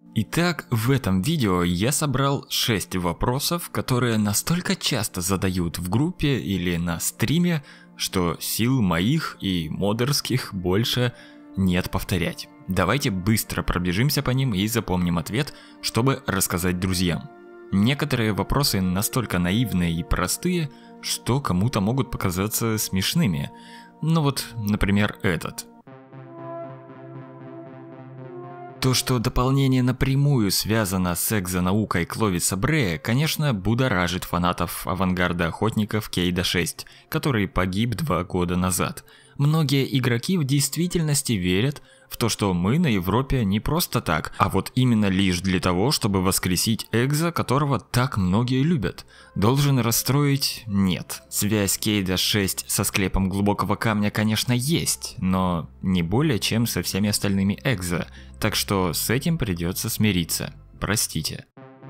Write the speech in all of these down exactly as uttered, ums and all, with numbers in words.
Итак, в этом видео я собрал шесть вопросов, которые настолько часто задают в группе или на стриме, что сил моих и модерских больше нет повторять. Давайте быстро пробежимся по ним и запомним ответ, чтобы рассказать друзьям. Некоторые вопросы настолько наивные и простые, что кому-то могут показаться смешными. Ну вот, например, этот. То, что дополнение напрямую связано с экзонаукой Кловиса Брея, конечно, будоражит фанатов авангарда охотников Кейда шесть, который погиб два года назад. Многие игроки в действительности верят в то, что мы на Европе не просто так, а вот именно лишь для того, чтобы воскресить экзо, которого так многие любят. Должен расстроить? Нет. Связь Кейда шесть со склепом глубокого камня, конечно, есть, но не более чем со всеми остальными экзо, так что с этим придется смириться. Простите.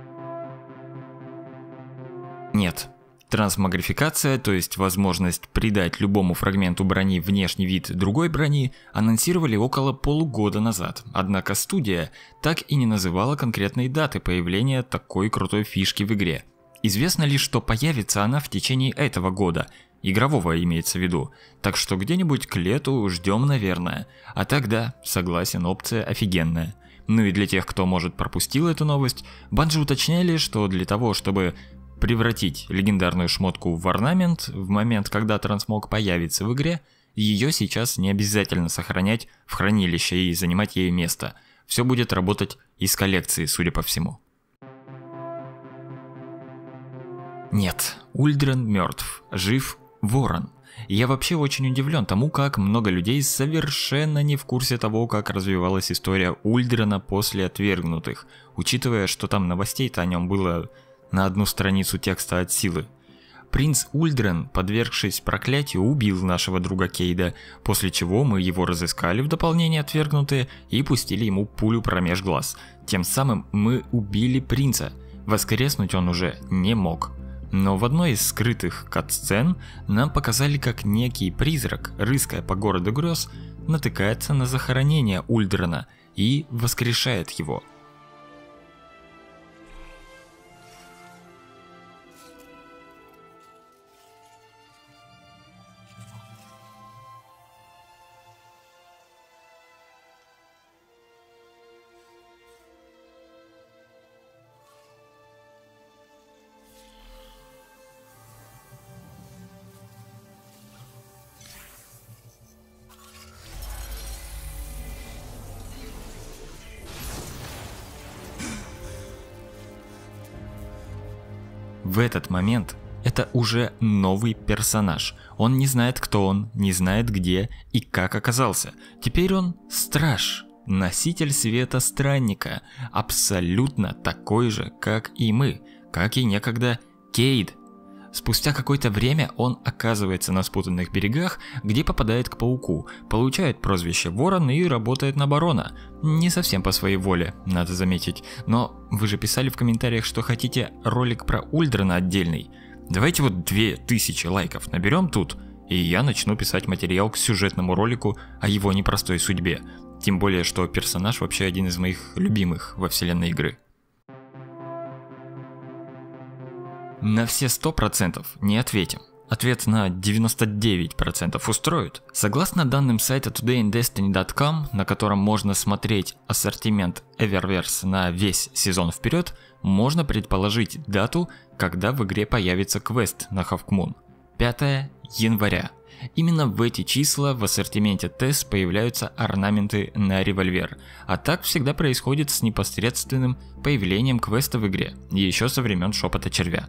Нет. Трансмогрификация, то есть возможность придать любому фрагменту брони внешний вид другой брони, анонсировали около полугода назад, однако студия так и не называла конкретной даты появления такой крутой фишки в игре. Известно лишь, что появится она в течение этого года, игрового имеется в виду, так что где-нибудь к лету ждем, наверное, а тогда, согласен, опция офигенная. Ну и для тех, кто, может, пропустил эту новость, Bungie уточняли, что для того, чтобы превратить легендарную шмотку в орнамент в момент, когда трансмог появится в игре, ее сейчас не обязательно сохранять в хранилище и занимать ей место. Все будет работать из коллекции, судя по всему. Нет, Ульдрен мертв, жив Ворон. Я вообще очень удивлен тому, как много людей совершенно не в курсе того, как развивалась история Ульдрена после Отвергнутых, учитывая, что там новостей-то о нем было на одну страницу текста от силы. Принц Ульдрен, подвергшись проклятию, убил нашего друга Кейда, после чего мы его разыскали в дополнение Отвергнутые и пустили ему пулю промеж глаз. Тем самым мы убили принца. Воскреснуть он уже не мог. Но в одной из скрытых кат-сцен нам показали, как некий призрак, рыская по городу грез, натыкается на захоронение Ульдрена и воскрешает его. В этот момент это уже новый персонаж. Он не знает, кто он, не знает где и как оказался. Теперь он страж, носитель света странника, абсолютно такой же, как и мы, как и некогда Кейд. Спустя какое-то время он оказывается на спутанных берегах, где попадает к пауку, получает прозвище Ворон и работает на барона. Не совсем по своей воле, надо заметить, но вы же писали в комментариях, что хотите ролик про Ульдрена отдельный. Давайте вот две тысячи лайков наберем тут, и я начну писать материал к сюжетному ролику о его непростой судьбе. Тем более, что персонаж вообще один из моих любимых во вселенной игры. На все сто процентов не ответим. Ответ на девяносто девять процентов устроит. Согласно данным сайта Today in Destiny точка com, на котором можно смотреть ассортимент Eververse на весь сезон вперед, можно предположить дату, когда в игре появится квест на Half-Moon. пятое января. Именно в эти числа в ассортименте ТЭС появляются орнаменты на револьвер, а так всегда происходит с непосредственным появлением квеста в игре, еще со времен Шепота Червя.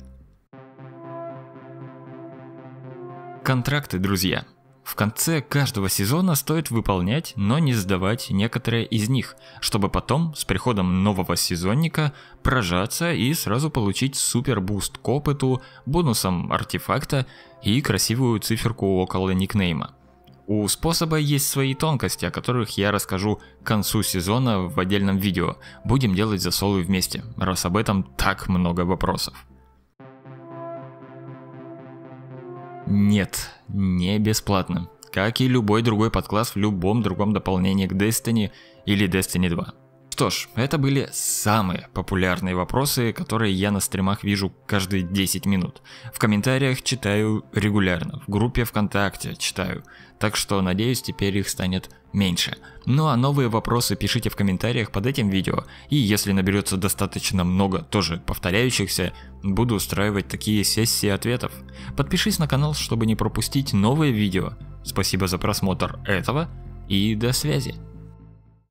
Контракты, друзья. В конце каждого сезона стоит выполнять, но не сдавать некоторые из них, чтобы потом с приходом нового сезонника прожаться и сразу получить супер буст к опыту, бонусом артефакта и красивую циферку около никнейма. У способа есть свои тонкости, о которых я расскажу к концу сезона в отдельном видео. Будем делать засолы вместе, раз об этом так много вопросов. Нет, не бесплатно, как и любой другой подкласс в любом другом дополнении к Destiny или Destiny два. что ж, это были самые популярные вопросы, которые я на стримах вижу каждые десять минут. В комментариях читаю регулярно, в группе ВКонтакте читаю, так что надеюсь, теперь их станет меньше. Ну а новые вопросы пишите в комментариях под этим видео, и если наберется достаточно много тоже повторяющихся, буду устраивать такие сессии ответов. Подпишись на канал, чтобы не пропустить новые видео. Спасибо за просмотр этого и до связи.